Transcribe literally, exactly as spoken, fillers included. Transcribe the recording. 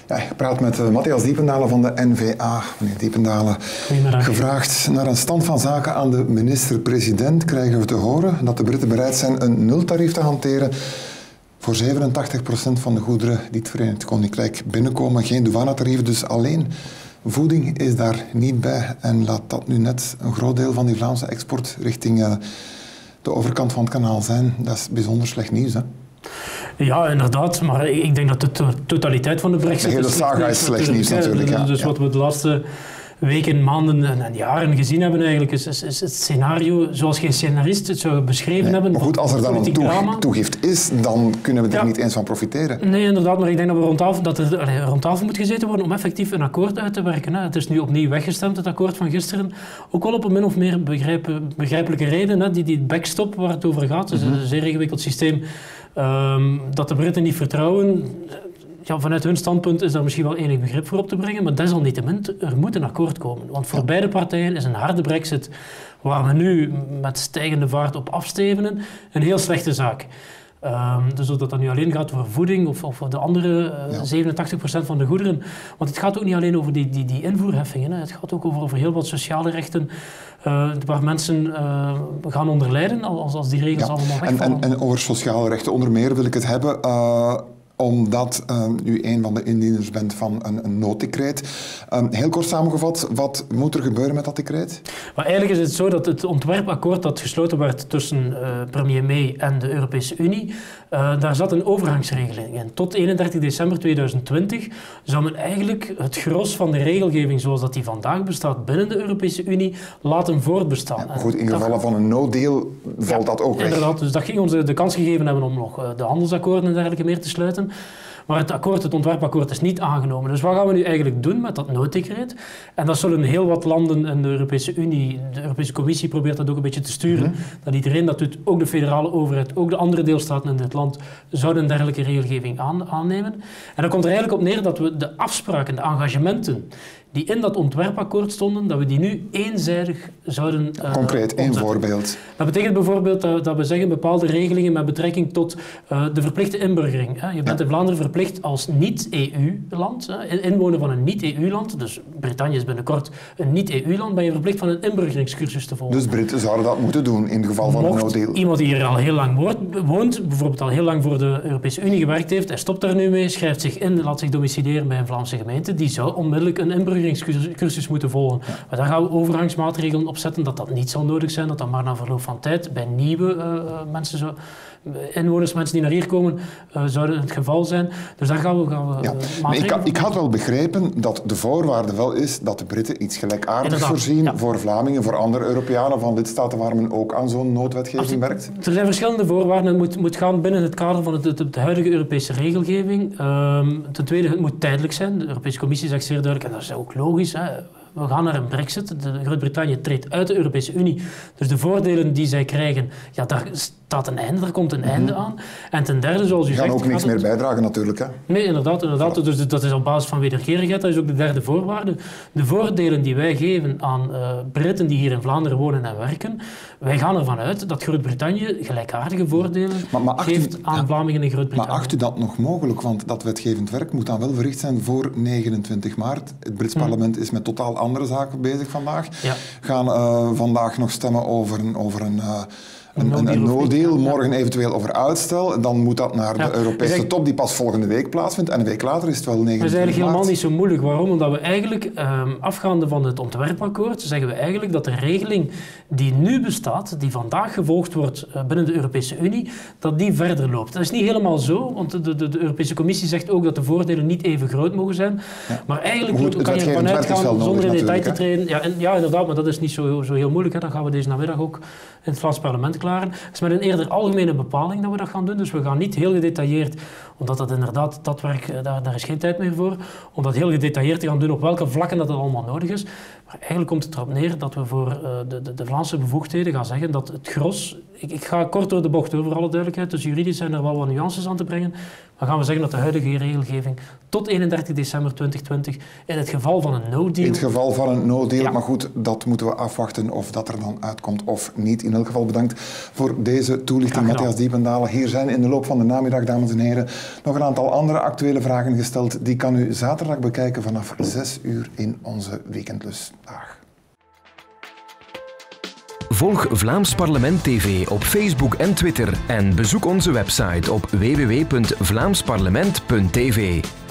Ja, ik praat met uh, Matthias Diependalen van de N V A. Meneer Diependalen, gevraagd naar een stand van zaken aan de minister-president krijgen we te horen dat de Britten bereid zijn een nultarief te hanteren voor zevenentachtig procent van de goederen die het Verenigd Koninkrijk binnenkomen. Geen douanetarieven, dus alleen voeding is daar niet bij. En laat dat nu net een groot deel van die Vlaamse export richting uh, de overkant van het kanaal zijn. Dat is bijzonder slecht nieuws, hè? Ja, inderdaad, maar ik denk dat de to totaliteit van de Brexit... De hele saga is slecht nieuws natuurlijk. Ja. Dus ja. wat we de laatste weken, maanden en jaren gezien hebben eigenlijk, is, is, is het scenario zoals geen scenarist het zou beschreven nee, hebben. Maar goed, als er dan een toeg toegift is, dan kunnen we er ja. niet eens van profiteren. Nee, inderdaad, maar ik denk dat, we rond tafel, dat er allee, rond tafel moet gezeten worden om effectief een akkoord uit te werken. Hè. Het is nu opnieuw weggestemd, het akkoord van gisteren. Ook wel op een min of meer begrijp, begrijpelijke reden, hè. Die, die backstop waar het over gaat. Het is een zeer ingewikkeld systeem um, dat de Britten niet vertrouwen. Ja, vanuit hun standpunt is daar misschien wel enig begrip voor op te brengen, maar desalniettemin, er moet een akkoord komen. Want voor ja. beide partijen is een harde brexit, waar we nu met stijgende vaart op afstevenen, een heel slechte zaak. Um, dus of dat dan nu alleen gaat voor voeding of, of voor de andere uh, ja. zevenentachtig procent van de goederen. Want het gaat ook niet alleen over die, die, die invoerheffingen, hè. Het gaat ook over, over heel wat sociale rechten uh, waar mensen uh, gaan onder lijden als, als die regels ja. allemaal wegvallen. En, en, en over sociale rechten onder meer wil ik het hebben... Uh, omdat uh, u een van de indieners bent van een, een nooddecreet. Um, heel kort samengevat, wat moet er gebeuren met dat decreet? Maar eigenlijk is het zo dat het ontwerpakkoord dat gesloten werd tussen uh, premier May en de Europese Unie, uh, daar zat een overgangsregeling in. Tot eenendertig december tweeduizend twintig zou men eigenlijk het gros van de regelgeving zoals dat die vandaag bestaat binnen de Europese Unie laten voortbestaan. Ja, goed, in gevallen van een no-deal valt ja, dat ook weg. Inderdaad, dus dat ging ons de kans gegeven hebben om nog uh, de handelsakkoorden en dergelijke meer te sluiten. Maar het akkoord, het ontwerpakkoord is niet aangenomen. Dus wat gaan we nu eigenlijk doen met dat nooddecreet? En dat zullen heel wat landen in de Europese Unie, de Europese Commissie probeert dat ook een beetje te sturen, mm-hmm. dat iedereen dat doet, ook de federale overheid, ook de andere deelstaten in dit land, zouden een dergelijke regelgeving aan, aannemen. En dan komt er eigenlijk op neer dat we de afspraken, de engagementen, die in dat ontwerpakkoord stonden, dat we die nu eenzijdig zouden uh, Concreet, één voorbeeld. Dat betekent bijvoorbeeld dat, dat we zeggen bepaalde regelingen met betrekking tot uh, de verplichte inburgering. Hè. Je bent ja. in Vlaanderen verplicht als niet-E U-land, inwoner van een niet-E U-land, dus Brittannië is binnenkort een niet-E U-land, ben je verplicht van een inburgeringscursus te volgen. Dus Britten zouden dat moeten doen in het geval van Mocht een no-deal. Iemand die hier al heel lang woont, bijvoorbeeld al heel lang voor de Europese Unie gewerkt heeft, hij stopt daar nu mee, schrijft zich in, laat zich domiciliëren bij een Vlaamse gemeente, die zou onmiddellijk een inburgeringscursus moeten volgen. Ja. Maar daar gaan we overgangsmaatregelen op zetten dat dat niet zal nodig zijn, dat dat maar na verloop van tijd bij nieuwe uh, mensen zo, inwoners, mensen die naar hier komen, uh, zouden het geval zijn. Dus daar gaan we, gaan we ja. maatregelen ik, ik had wel begrepen dat de voorwaarde wel is dat de Britten iets gelijkaardigs Inderdaad. voorzien ja. voor Vlamingen, voor andere Europeanen van lidstaten waar men ook aan zo'n noodwetgeving Absoluut. werkt? Er zijn verschillende voorwaarden. Het moet, moet gaan binnen het kader van het, het, de huidige Europese regelgeving. Um, ten tweede, het moet tijdelijk zijn. De Europese Commissie zegt zeer duidelijk, en dat is ook logisch, hè. We gaan naar een brexit. Groot-Brittannië treedt uit de Europese Unie. Dus de voordelen die zij krijgen, ja, daar staat een einde, daar komt een mm-hmm. einde aan. En ten derde, zoals u Die zegt... gaan ook niks meer bijdragen natuurlijk, hè? Nee, inderdaad. inderdaad. Ja. Dus dat is op basis van wederkerigheid. Dat is ook de derde voorwaarde. De voordelen die wij geven aan uh, Britten die hier in Vlaanderen wonen en werken, wij gaan ervan uit dat Groot-Brittannië gelijkaardige voordelen maar, maar geeft u, aan ja, Vlamingen in Groot-Brittannië. Maar acht u dat nog mogelijk? Want dat wetgevend werk moet dan wel verricht zijn voor negenentwintig maart. Het Brits hmm. parlement is met totaal andere zaken bezig vandaag. Ja. Gaan uh, vandaag nog stemmen over een... Over een uh, Een, een, een no-deal, morgen eventueel over uitstel. Dan moet dat naar de ja, Europese zeg, top die pas volgende week plaatsvindt. En een week later is het wel negenentwintig maart. Dat is eigenlijk helemaal niet zo moeilijk. Waarom? Omdat we eigenlijk, um, afgaande van het ontwerpakkoord, zeggen we eigenlijk dat de regeling die nu bestaat, die vandaag gevolgd wordt uh, binnen de Europese Unie, dat die verder loopt. Dat is niet helemaal zo, want de, de, de Europese Commissie zegt ook dat de voordelen niet even groot mogen zijn. Ja. Maar eigenlijk Goed, moet, kan je ervan uitgaan, zonder in detail te treden. Ja, en, ja, inderdaad, maar dat is niet zo, zo heel moeilijk. Hè. Dat gaan we deze namiddag ook in het Vlaams parlement klaren. Het is met een eerder algemene bepaling dat we dat gaan doen. Dus we gaan niet heel gedetailleerd, omdat dat inderdaad, dat werk, daar, daar is geen tijd meer voor, om dat heel gedetailleerd te gaan doen op welke vlakken dat, dat allemaal nodig is. Maar eigenlijk komt het erop neer dat we voor uh, de, de, de Vlaamse bevoegdheden gaan zeggen dat het gros... Ik, ik ga kort door de bocht, hoor, voor alle duidelijkheid. Dus juridisch zijn er wel wat nuances aan te brengen. Maar gaan we zeggen dat de huidige regelgeving tot eenendertig december twintig twintig in het geval van een no-deal... In het geval van een no-deal, ja. Maar goed, dat moeten we afwachten of dat er dan uitkomt of niet. In elk geval bedankt voor deze toelichting, Matthias Diependalen. Hier zijn in de loop van de namiddag, dames en heren, nog een aantal andere actuele vragen gesteld. Die kan u zaterdag bekijken vanaf zes uur in onze Weekendlus. Dag. Volg Vlaams Parlement T V op Facebook en Twitter en bezoek onze website op w w w punt vlaams parlement punt t v.